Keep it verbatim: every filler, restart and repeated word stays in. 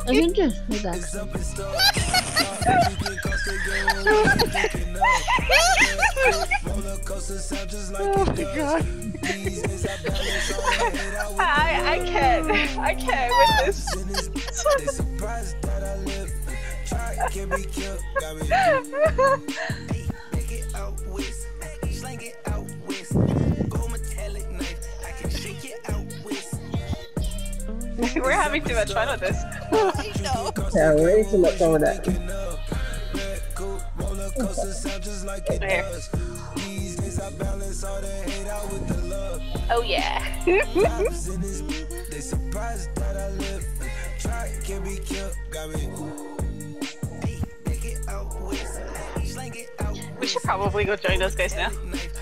I can just do that. Oh my god. I, I can't. I can't with this. We're having too much fun with this. Yeah, way too much fun with that. Here. Oh yeah. We should probably go join those guys now.